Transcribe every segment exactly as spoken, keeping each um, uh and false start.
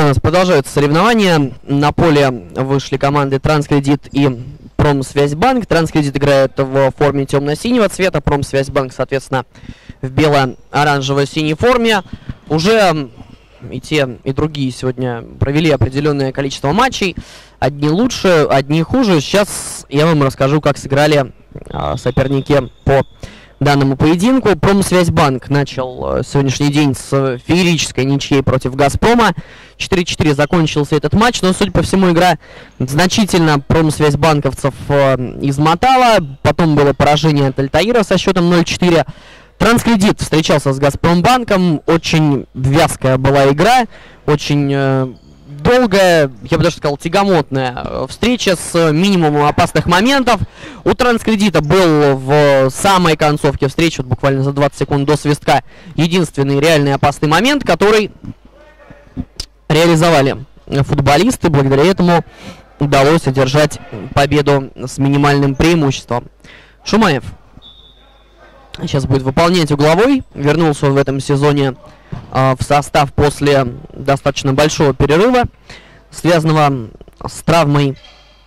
у нас продолжаются соревнования. На поле вышли команды Транскредит и Промсвязьбанк. Транскредит играет в форме темно-синего цвета, Промсвязьбанк, соответственно, в бело-оранжево-синей форме. Уже и те, и другие сегодня провели определенное количество матчей. Одни лучше, одни хуже. Сейчас я вам расскажу, как сыграли а, соперники по данному поединку. Промсвязьбанк начал сегодняшний день с феерической ничьей против Газпрома. четыре четыре закончился этот матч, но, судя по всему, игра значительно промсвязьбанковцев э, измотала. Потом было поражение от Альтаира со счетом ноль четыре. Транскредит встречался с Газпромбанком. Очень вязкая была игра, очень э, долгая, я бы даже сказал, тягомотная встреча с минимумом опасных моментов. У Транскредита был в самой концовке встречи, вот буквально за двадцать секунд до свистка, единственный реальный опасный момент, который реализовали футболисты. Благодаря этому удалось одержать победу с минимальным преимуществом. Шумаев сейчас будет выполнять угловой. Вернулся он в этом сезоне э, в состав после достаточно большого перерыва, связанного с травмой.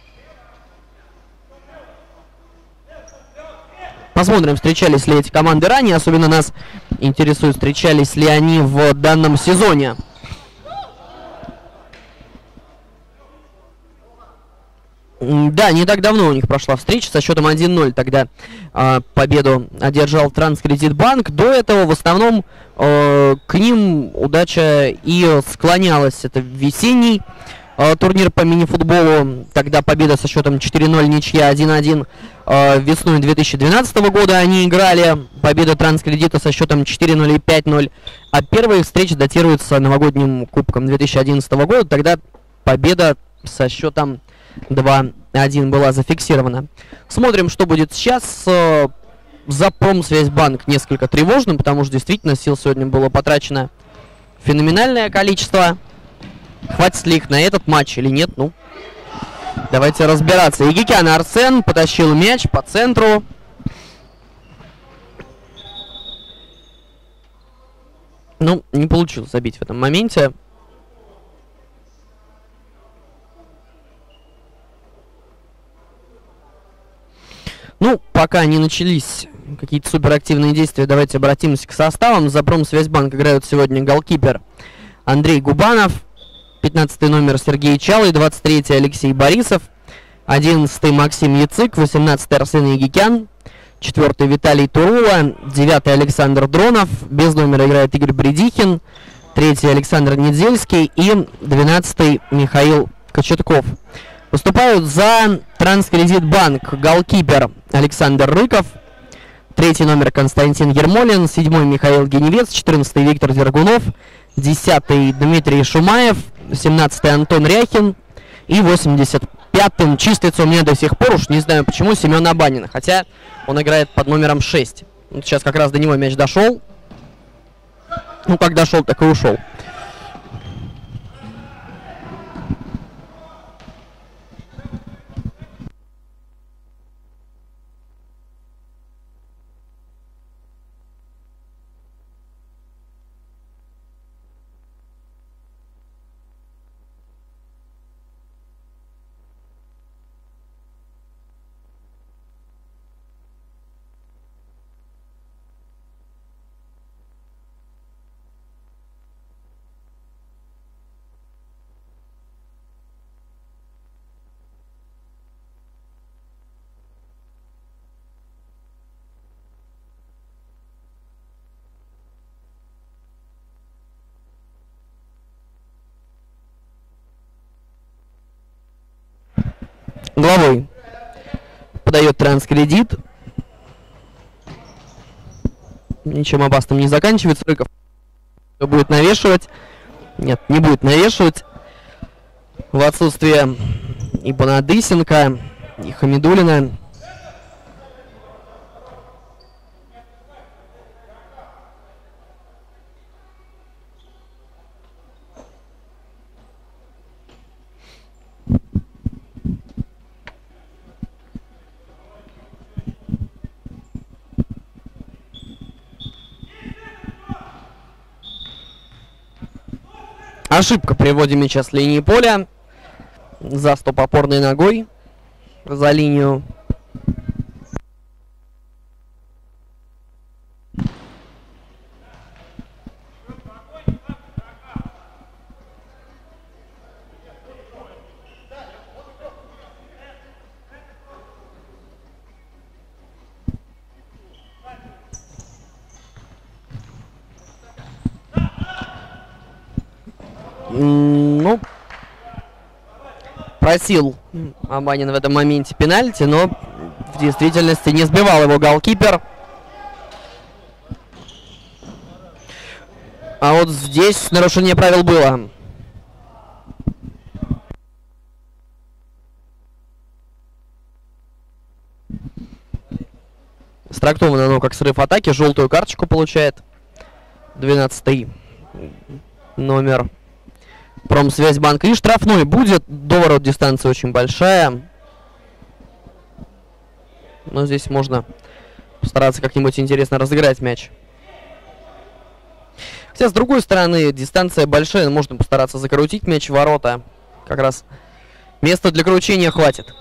Посмотрим, встречались ли эти команды ранее. Особенно нас интересует, встречались ли они в данном сезоне. Да, не так давно у них прошла встреча со счетом один ноль. Тогда э, победу одержал Транскредитбанк. До этого в основном э, к ним удача и склонялась. Это весенний э, турнир по мини-футболу. Тогда победа со счетом четыре ноль, ничья один один. Э, весной две тысячи двенадцатого года они играли. Победа Транскредита со счетом четыре ноль и пять ноль. А первая встреча датируется новогодним кубком две тысячи одиннадцатого года. Тогда победа со счетом два один была зафиксирована. Смотрим, что будет сейчас. За Промсвязьбанк несколько тревожным, потому что действительно сил сегодня было потрачено феноменальное количество. Хватит ли их на этот матч или нет? Ну, давайте разбираться. Игикян Арсен потащил мяч по центру. Ну, не получилось забить в этом моменте. Ну, пока не начались какие-то суперактивные действия, давайте обратимся к составам. За Промсвязьбанк играют сегодня голкипер Андрей Губанов, пятнадцатый номер Сергей Чалый, двадцать третий Алексей Борисов, одиннадцатый Максим Яцик, восемнадцатый Арсен Игикян, четвёртый Виталий Турула, девятый Александр Дронов, без номера играет Игорь Бредихин, третий Александр Недельский и двенадцатый Михаил Кочетков. Выступают за Транскредитбанк голкипер Александр Рыков, третий номер Константин Ермолин, седьмой Михаил Геневец, четырнадцатый Виктор Дергунов, десятый Дмитрий Шумаев, семнадцатый Антон Ряхин и восемьдесят пятым числится у меня до сих пор, уж не знаю почему, Семен Абанин, хотя он играет под номером шесть. Вот сейчас как раз до него мяч дошел. Ну, как дошел, так и ушел. Главой подает Транскредит. Ничем опасным не заканчивается. Рыков будет навешивать. Нет, не будет навешивать. В отсутствие и Бонадысенко, и Хамидулина. Ошибка при вводе мяча с линии поля. Заступ опорной ногой за линию. Ну, просил Абанин в этом моменте пенальти, но в действительности не сбивал его голкипер. А вот здесь нарушение правил было. Страктовано оно как срыв атаки. Желтую карточку получает двенадцатый номер Промсвязьбанка. И штрафной будет. До ворот дистанция очень большая. Но здесь можно постараться как-нибудь интересно разыграть мяч. Хотя, с другой стороны, дистанция большая. Можно постараться закрутить мяч в ворота. Как раз места для кручения хватит.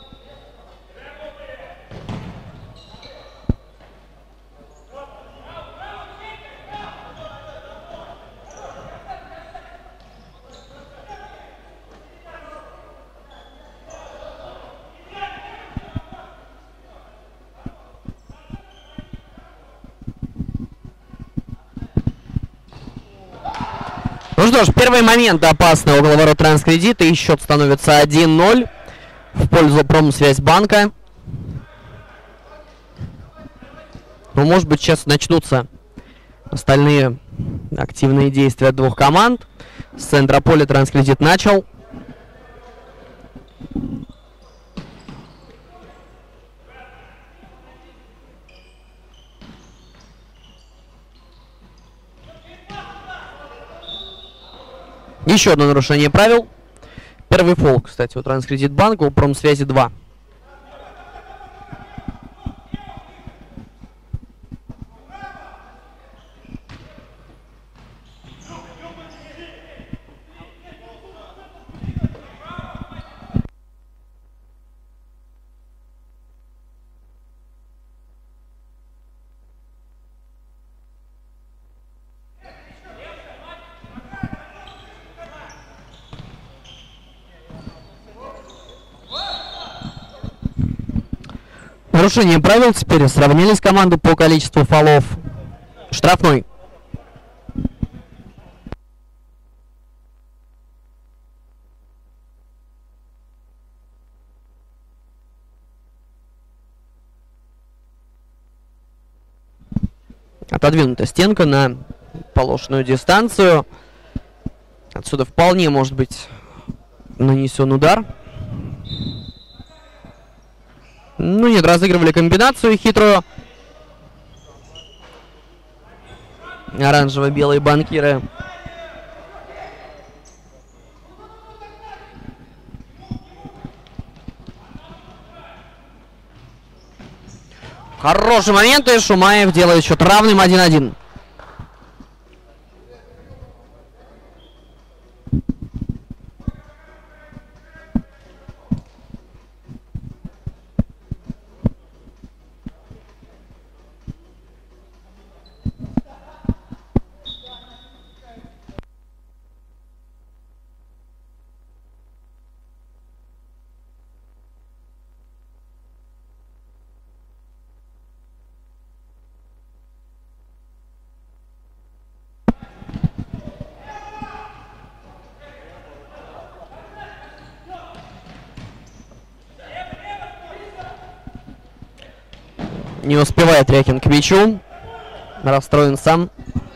Ну что ж, первый момент опасный около ворот Транскредита, и счет становится один ноль в пользу Промсвязьбанка. Ну, может быть, сейчас начнутся остальные активные действия двух команд. С центра поля Транскредит начал. Еще одно нарушение правил. Первый фол, кстати, у Транскредитбанка, у Промсвязи два. Нарушение правил, теперь сравнялись команды по количеству фолов. Штрафной. Отодвинута стенка на положенную дистанцию. Отсюда вполне может быть нанесен удар. Ну нет, разыгрывали комбинацию хитрую. Оранжево-белые банкиры. Хороший момент, и Шумаев делает счет равным один один. Не успевает Ряхин к мячу. Расстроен сам.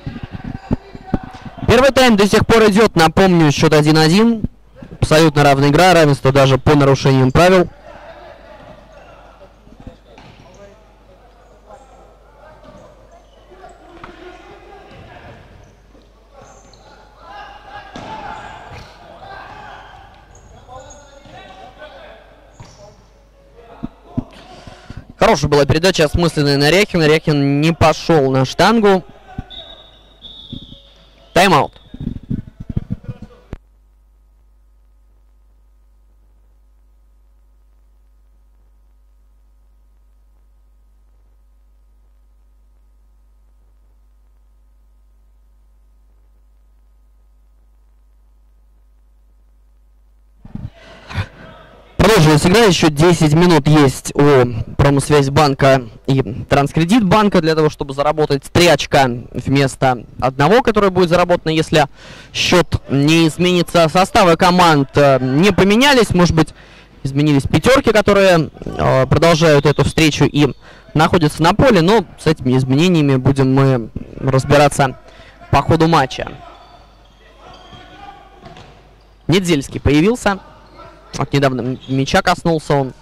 Первый тайм до сих пор идет. Напомню, счет один один. Абсолютно равная игра. Равенство даже по нарушениям правил. Хорошая была передача, осмысленная на Ряхина. Ряхин не пошел на штангу. Тайм-аут. Продолжилась игра, еще десять минут есть у Промсвязьбанка и Транскредитбанка для того, чтобы заработать три очка вместо одного, которое будет заработано, если счет не изменится. Составы команд э, не поменялись, может быть, изменились пятерки, которые э, продолжают эту встречу и находятся на поле, но с этими изменениями будем мы разбираться по ходу матча. Недзельский появился. Вот недавно мяча коснулся он.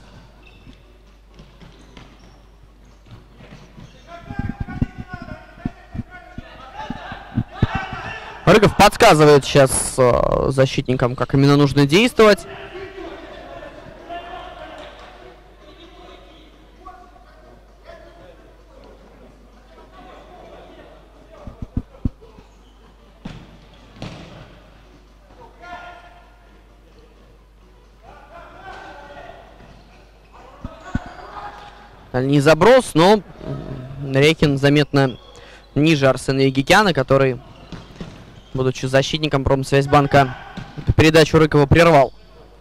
Рыков подсказывает сейчас э, защитникам, как именно нужно действовать. Не заброс, но Рекин заметно ниже Арсена Егикяна, который, будучи защитником Промсвязьбанка, передачу Рыкова прервал.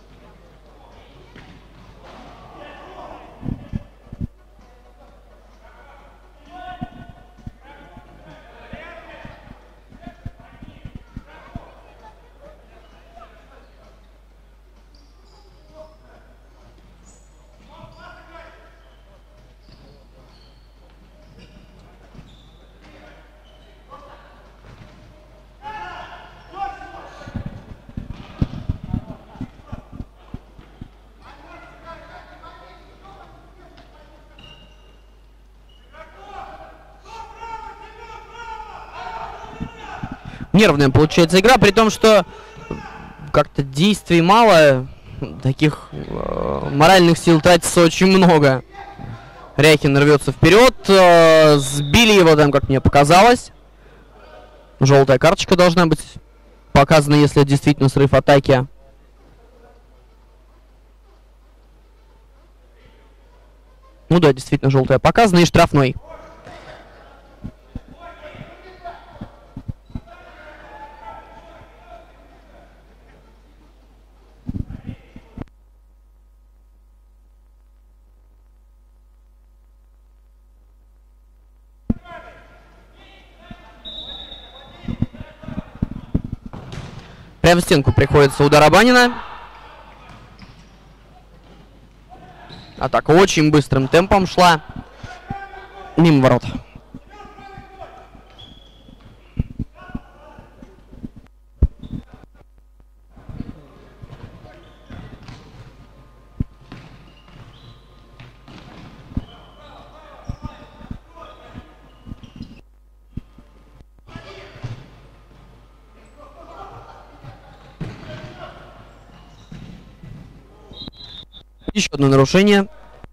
Нервная получается игра, при том, что как-то действий мало, таких э, моральных сил тратится очень много. Рякин рвется вперед, э, сбили его там, как мне показалось. Желтая карточка должна быть показана, если действительно срыв атаки. Ну да, действительно желтая показана и штрафной. Прямо в стенку приходится удар Абанина. Атака очень быстрым темпом шла. Мимо ворот. Еще одно нарушение.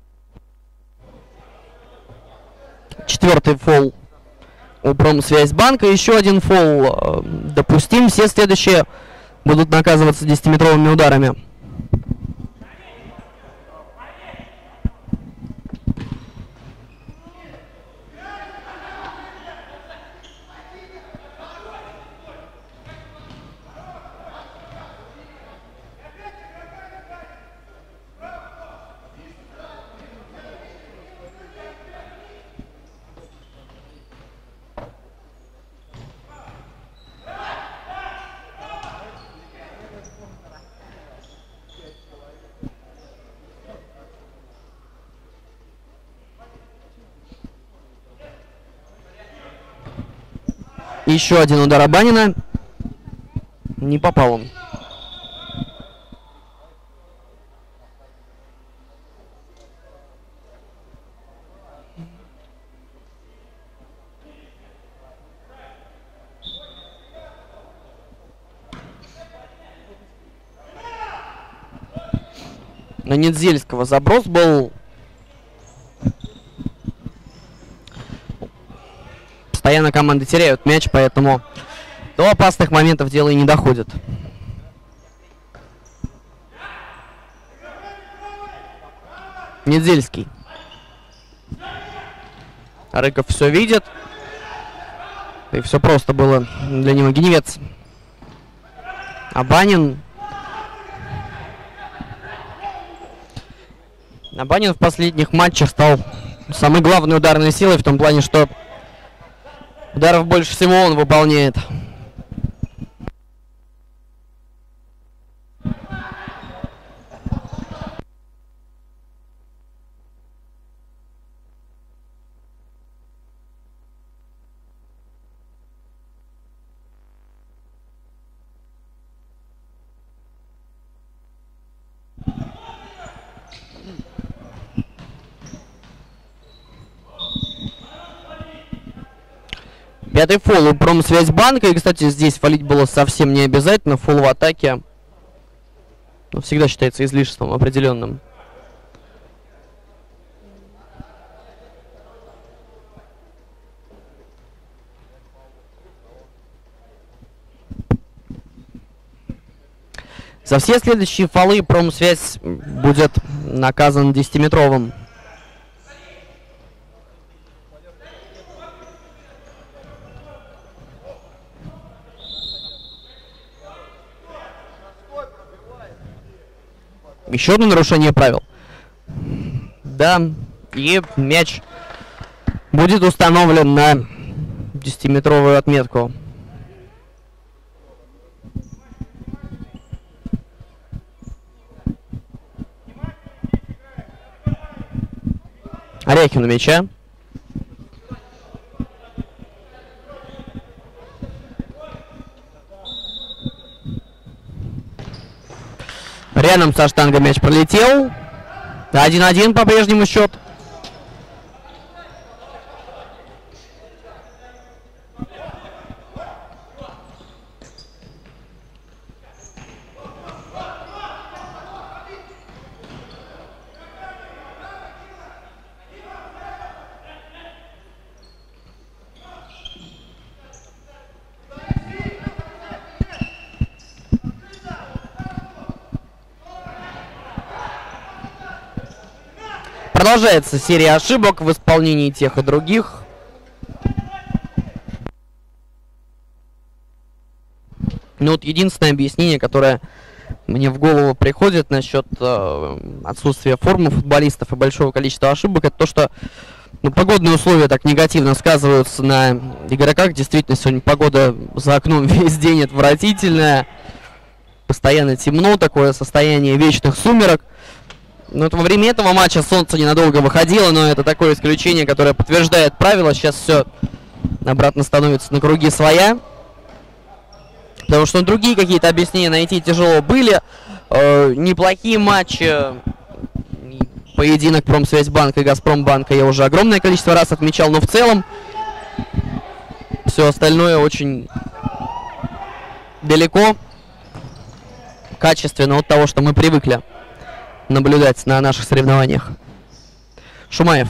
Четвертый фол у Промсвязьбанка. Еще один фол э, допустим. Все следующие будут наказываться десятиметровыми ударами. Еще один удар Абанина. Не попал он. На Недзельского заброс был. Постоянно команды теряют мяч, поэтому до опасных моментов дело и не доходит. Недзельский. Рыков все видит. И все просто было для него. Геневец. Абанин. Абанин в последних матчах стал самой главной ударной силой в том плане, что ударов больше всего он выполняет. Пятый фол у Промсвязьбанка. И, кстати, здесь фолить было совсем не обязательно. Фол в атаке, ну, всегда считается излишеством определенным. За все следующие фолы Промсвязь будет наказан десятиметровым. Еще одно нарушение правил. Да, и мяч будет установлен на десятиметровую отметку. Орехин у мяча. Рядом со штангой мяч пролетел. один-один по-прежнему счет. Продолжается серия ошибок в исполнении тех и других. Ну вот единственное объяснение, которое мне в голову приходит насчет э, отсутствия формы футболистов и большого количества ошибок, это то, что ну, погодные условия так негативно сказываются на игроках. Действительно, сегодня погода за окном весь день отвратительная. Постоянно темно, такое состояние вечных сумерок. Ну, вот во время этого матча солнце ненадолго выходило, но это такое исключение, которое подтверждает правила. Сейчас все обратно становится на круги своя. Потому что ну, другие какие-то объяснения найти тяжело были. Э, неплохие матчи. Поединок Промсвязьбанка и Газпромбанка я уже огромное количество раз отмечал, но в целом все остальное очень далеко, качественно от того, что мы привыкли наблюдать на наших соревнованиях. Шумаев.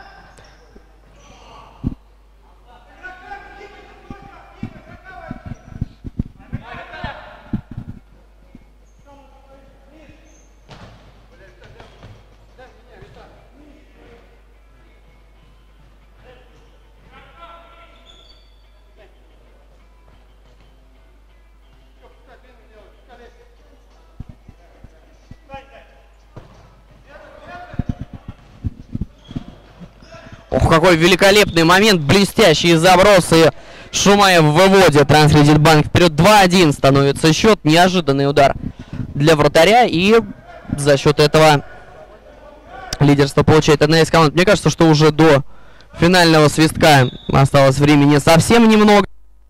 Ох, какой великолепный момент, блестящие забросы. Шумаев выводит Транскредитбанк вперед. два-один становится счет. Неожиданный удар для вратаря. И за счет этого лидерство получает одна из команд. Мне кажется, что уже до финального свистка осталось времени совсем немного.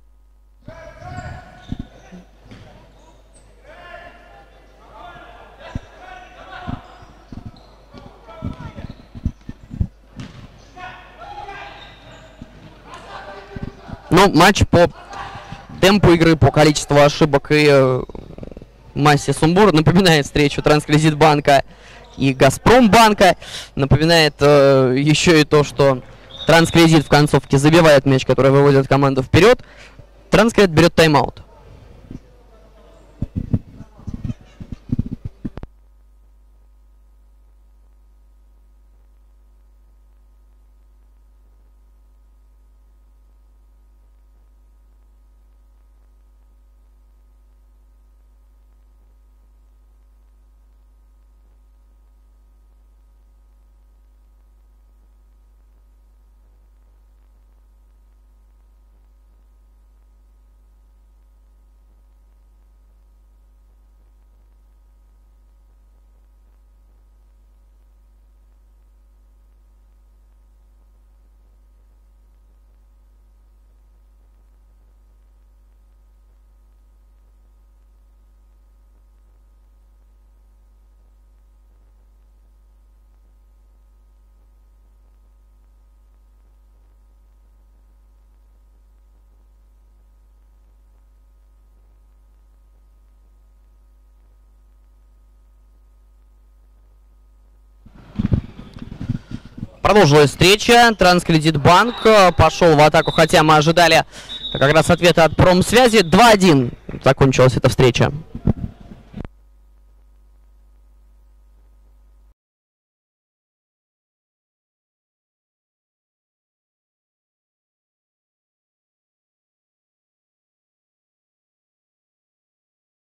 Ну, матч по темпу игры, по количеству ошибок и э, массе сумбура напоминает встречу Транскредитбанка и Газпромбанка. Напоминает э, еще и то, что Транскредит в концовке забивает мяч, который выводит команду вперед. Транскредит берет тайм-аут. Продолжилась встреча. Транскредитбанк пошел в атаку, хотя мы ожидали как раз ответа от Промсвязи. два один закончилась эта встреча.